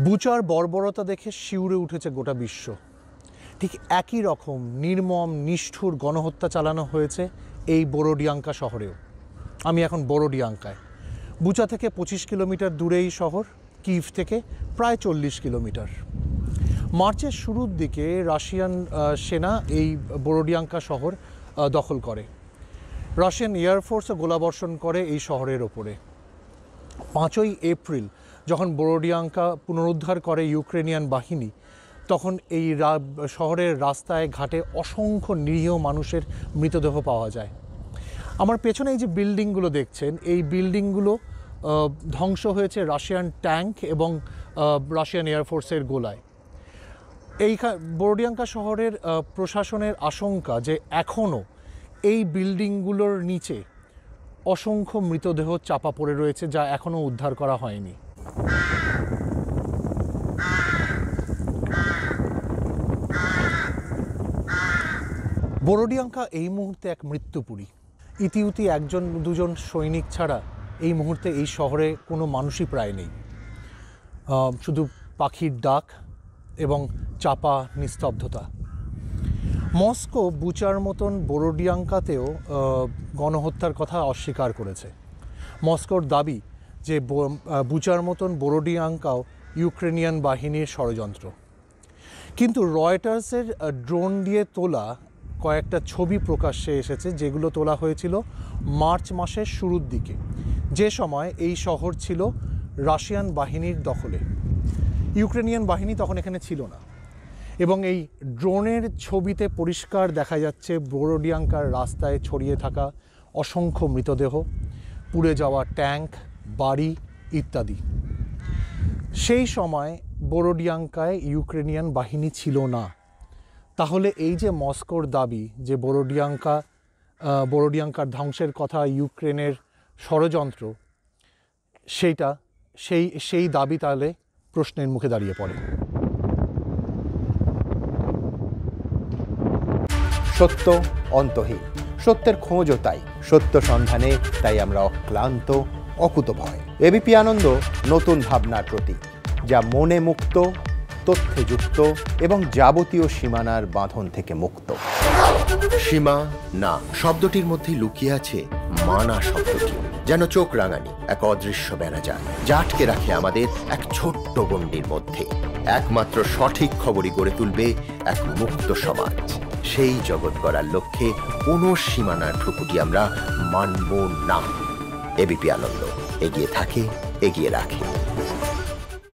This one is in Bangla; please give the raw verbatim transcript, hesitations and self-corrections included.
বুচার বর্বরতা দেখে শিউরে উঠেছে গোটা বিশ্ব। ঠিক একই রকম নির্মম নিষ্ঠুর গণহত্যা চালানো হয়েছে এই বোরোডিয়াঙ্কা শহরেও। আমি এখন বোরোডিয়াঙ্কায়। বুচা থেকে পঁচিশ কিলোমিটার দূরে এই শহর, কিভ থেকে প্রায় চল্লিশ কিলোমিটার। মার্চের শুরুর দিকে রাশিয়ান সেনা এই বোরোডিয়াঙ্কা শহর দখল করে। রাশিয়ান এয়ারফোর্সও গোলাবর্ষণ করে এই শহরের ওপরে। পাঁচই এপ্রিল যখন বোরোডিয়াঙ্কা পুনরুদ্ধার করে ইউক্রেনিয়ান বাহিনী, তখন এই শহরের রাস্তায় ঘাটে অসংখ্য নিরীহ মানুষের মৃতদেহ পাওয়া যায়। আমার পেছনে এই যে বিল্ডিংগুলো দেখছেন, এই বিল্ডিংগুলো ধ্বংস হয়েছে রাশিয়ান ট্যাঙ্ক এবং রাশিয়ান এয়ারফোর্সের গোলায়। এই বোরোডিয়াঙ্কা শহরের প্রশাসনের আশঙ্কা যে এখনও এই বিল্ডিংগুলোর নিচে অসংখ্য মৃতদেহ চাপা পড়ে রয়েছে, যা এখনও উদ্ধার করা হয়নি। বোরোডিয়াঙ্কা এই মুহূর্তে এক মৃত্যুপুরী। ইতিউতি একজন দুজন সৈনিক ছাড়া এই মুহূর্তে এই শহরে কোনো মানুষই প্রায় নেই। শুধু পাখির ডাক এবং চাপা নিস্তব্ধতা। মস্কো বুচার মতন বোরোডিয়াঙ্কাতেও গণহত্যার কথা অস্বীকার করেছে। মস্কোর দাবি যে বুচার মতন বোরোডিয়াঙ্কাও ইউক্রেনিয়ান বাহিনীর ষড়যন্ত্র। কিন্তু রয়টার্সের ড্রোন দিয়ে তোলা কয়েকটা ছবি প্রকাশ্যে এসেছে, যেগুলো তোলা হয়েছিল মার্চ মাসের শুরুর দিকে, যে সময় এই শহর ছিল রাশিয়ান বাহিনীর দখলে। ইউক্রেনিয়ান বাহিনী তখন এখানে ছিল না। এবং এই ড্রোনের ছবিতে পরিষ্কার দেখা যাচ্ছে বোরোডিয়াঙ্কার রাস্তায় ছড়িয়ে থাকা অসংখ্য মৃতদেহ, পুড়ে যাওয়া ট্যাঙ্ক, বাড়ি ইত্যাদি। সেই সময় বোরোডিয়াঙ্কায় ইউক্রেনিয়ান বাহিনী ছিল না। তাহলে এই যে মস্কোর দাবি যে বোরোডিয়াঙ্কা বোরোডিয়াঙ্কার ধ্বংসের কথা ইউক্রেনের ষড়যন্ত্র, সেইটা সেই সেই দাবি তাহলে প্রশ্নের মুখে দাঁড়িয়ে পড়ে। সত্য অন্তহীন, সত্যের খোঁজও তাই, সত্য সন্ধানে তাই আমরা অক্লান্ত, অকুতভয়। এবিপি আনন্দ নতুন ভাবনার প্রতীক, যা মনে মুক্ত, তথ্যে যুক্ত এবং যাবতীয় সীমানার বাঁধন থেকে মুক্ত। সীমা না শব্দটির মধ্যে লুকিয়ে আছে মানা শব্দটি, যেন চোখ রাঙানি এক অদৃশ্য বেড়াজাল, যা আটকে রাখে আমাদের এক ছোট্ট গণ্ডির মধ্যে। একমাত্র সঠিক খবরই গড়ে তুলবে এক মুক্ত সমাজ। সেই জগৎ গড়ার লক্ষ্যে কোনো সীমানার ঠুকুটি আমরা মানব না। এবিপি আনন্দ এগিয়ে থাকে, এগিয়ে রাখে।